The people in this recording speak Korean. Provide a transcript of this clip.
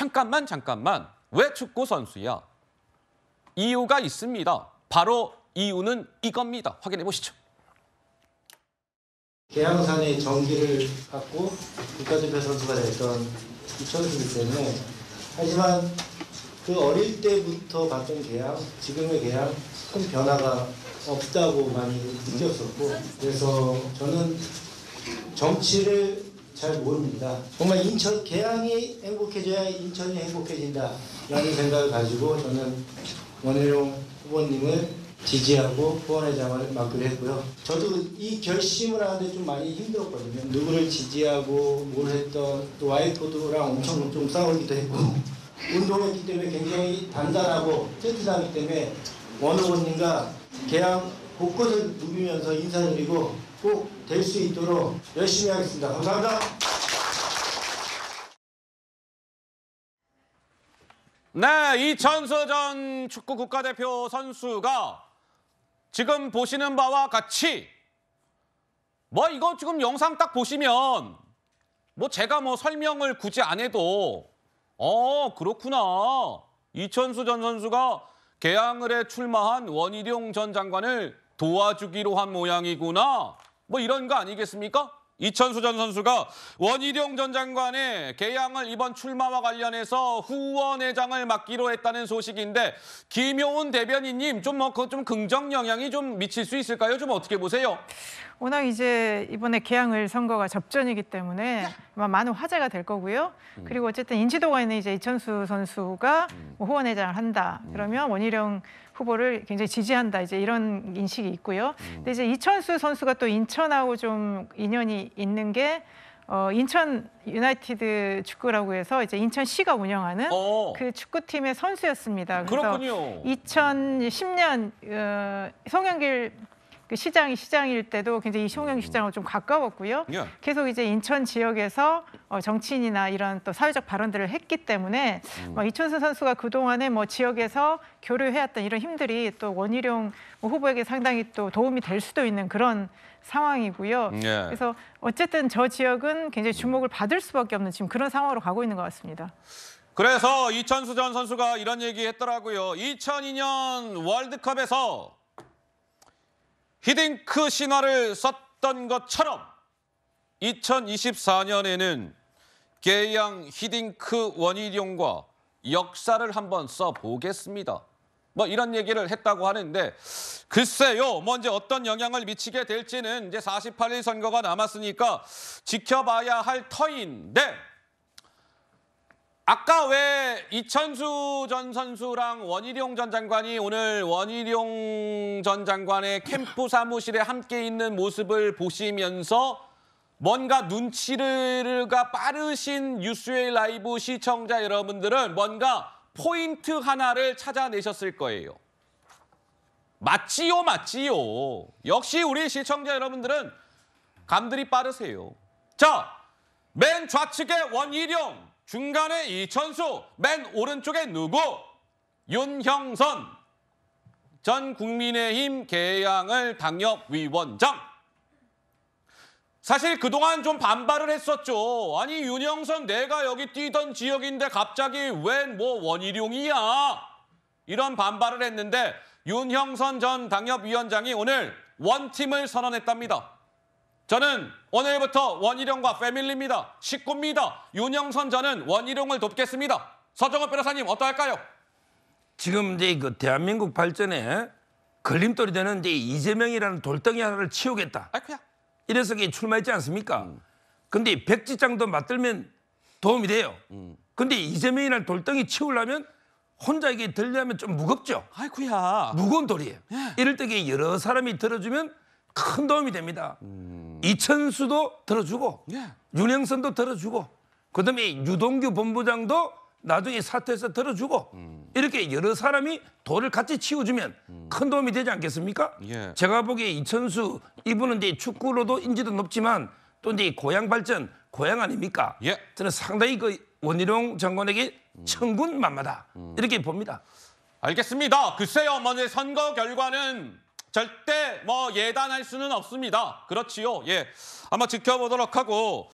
잠깐만. 왜 축구 선수야? 이유가 있습니다. 바로 이유는 이겁니다. 확인해 보시죠. 계양산의 정기를 갖고 국가대표 선수가 됐던 이천수이기 때문에, 하지만 그 어릴 때부터 봤던 계양, 지금의 계양 큰 변화가 없다고 많이 느꼈었고, 그래서 저는 정치를 잘 모릅니다. 정말 인천, 계양이 행복해져야 인천이 행복해진다라는 생각을 가지고 저는 원희룡 후보님을 지지하고 후원회장을 맡기로 했고요. 저도 이 결심을 하는데 좀 많이 힘들었거든요. 누구를 지지하고 뭘 했던, 또 와이프랑 엄청 좀 싸우기도 했고, 운동했기 때문에 굉장히 단단하고 튼튼하기 때문에 원 후보님과 계양 곳곳을 누비면서 인사드리고 꼭 될 수 있도록 열심히 하겠습니다. 감사합니다. 네, 이천수 전 축구 국가대표 선수가 지금 보시는 바와 같이 이거 지금 영상 딱 보시면 제가 설명을 굳이 안 해도 그렇구나. 이천수 전 선수가 계양을에 출마한 원희룡 전 장관을 도와주기로 한 모양이구나. 이런 거 아니겠습니까? 이천수 전 선수가 원희룡 전 장관의 계양을 이번 출마와 관련해서 후원회장을 맡기로 했다는 소식인데, 김용훈 대변인님 좀 긍정 영향이 좀 미칠 수 있을까요? 좀 어떻게 보세요? 워낙 이제 이번에 계양을 선거가 접전이기 때문에 아마 많은 화제가 될 거고요. 그리고 어쨌든 인지도가 있는 이제 이천수 선수가 후원회장을 한다. 그러면 원희룡 후보를 굉장히 지지한다. 이제 이런 인식이 있고요. 근데 이제 이천수 선수가 또 인천하고 좀 인연이 있는 게 인천 유나이티드 축구라고 해서 이제 인천시가 운영하는 그 축구팀의 선수였습니다. 그래서 그렇군요. 2010년 송영길 시장일 때도 굉장히 송영길 시장하고 좀 가까웠고요. 예. 계속 이제 인천 지역에서 정치인이나 이런 또 사회적 발언들을 했기 때문에 이천수 선수가 그동안에 지역에서 교류해왔던 이런 힘들이 또 원희룡 후보에게 상당히 또 도움이 될 수도 있는 그런 상황이고요. 예. 그래서 어쨌든 저 지역은 굉장히 주목을 받을 수밖에 없는 지금 그런 상황으로 가고 있는 것 같습니다. 그래서 이천수 전 선수가 이런 얘기 했더라고요. 2002년 월드컵에서 히딩크 신화를 썼던 것처럼 2024년에는 계양 히딩크 원희룡과 역사를 한번 써보겠습니다. 이런 얘기를 했다고 하는데, 글쎄요, 이제 어떤 영향을 미치게 될지는 이제 48일 선거가 남았으니까 지켜봐야 할 터인데, 아까 왜 이천수 전 선수랑 원희룡 전 장관이 오늘 원희룡 전 장관의 캠프 사무실에 함께 있는 모습을 보시면서 뭔가 눈치가 빠르신 뉴스웨이 라이브 시청자 여러분들은 뭔가 포인트 하나를 찾아내셨을 거예요. 맞지요. 역시 우리 시청자 여러분들은 감들이 빠르세요. 자, 맨 좌측에 원희룡, 중간에 이천수, 맨 오른쪽에 누구? 윤형선 전 국민의힘 계양을 당협위원장. 사실 그동안 좀 반발을 했었죠. 아니, 윤형선 내가 여기 뛰던 지역인데 갑자기 웬 원희룡이야. 이런 반발을 했는데 윤형선 전 당협위원장이 오늘 원팀을 선언했답니다. 저는 오늘부터 원희룡과 패밀리입니다. 식구입니다. 윤형선 저는 원희룡을 돕겠습니다. 서정호 변호사님 어떠할까요? 지금 이제 그 대한민국 발전에 걸림돌이 되는 이제 이재명이라는 돌덩이 하나를 치우겠다. 아이쿠야. 이래서 출마했지 않습니까? 근데 백지장도 맞들면 도움이 돼요. 근데 이재명이라는 돌덩이 치우려면 혼자 이게 들려면 좀 무겁죠. 아이쿠야. 무거운 돌이에요. 예. 이럴 때 여러 사람이 들어주면 큰 도움이 됩니다. 이천수도 들어주고 윤영선도 들어주고 그다음에 유동규 본부장도 나중에 사퇴해서 들어주고 이렇게 여러 사람이 돌을 같이 치워주면 큰 도움이 되지 않겠습니까? 예. 제가 보기에 이천수 이분은 이제 축구로도 인지도 높지만 또 이제 고향 발전 고향 아닙니까? 예. 저는 상당히 그 원희룡 장관에게 천군만마다 이렇게 봅니다. 알겠습니다. 글쎄요, 먼저 선거 결과는 절대 예단할 수는 없습니다. 그렇지요. 예, 한번 지켜보도록 하고.